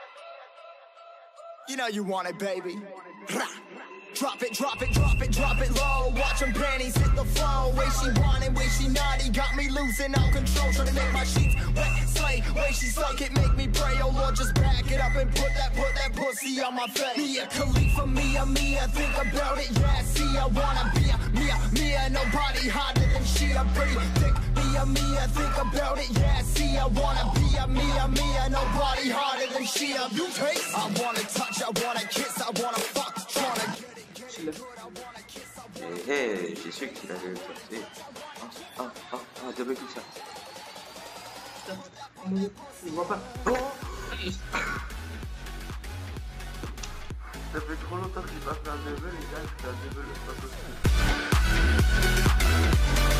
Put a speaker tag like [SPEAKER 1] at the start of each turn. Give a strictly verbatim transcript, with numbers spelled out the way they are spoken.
[SPEAKER 1] You know you want it, baby. Drop it, drop it, drop it, drop it low. Watch them panties hit the floor. Way she want it, way she naughty. Got me losing all control. Trying to make my sheets wet, slay. Way she suck it, make me pray. Oh Lord, just back it up and put that, put that pussy on my face. Mia Khalifa, Mia, Mia, think about it, yeah. See, I wanna be a Mia, Mia. Nobody hotter than she, a pretty thick Mia, Mia, think about it, yeah. See, I wanna be a Mia, Mia. Nobody hotter than she, a you taste. I wanna touch, I wanna kiss, I wanna fuck, tryna get it.
[SPEAKER 2] 네, 시실 기다렸었지. 아, 아, 아, 아, 내 백기차. 진짜, 어머, 이거 봐. 어? 내 백기 홀로 딱지 나, 나 레벨이 나, 나 레벨이 없어.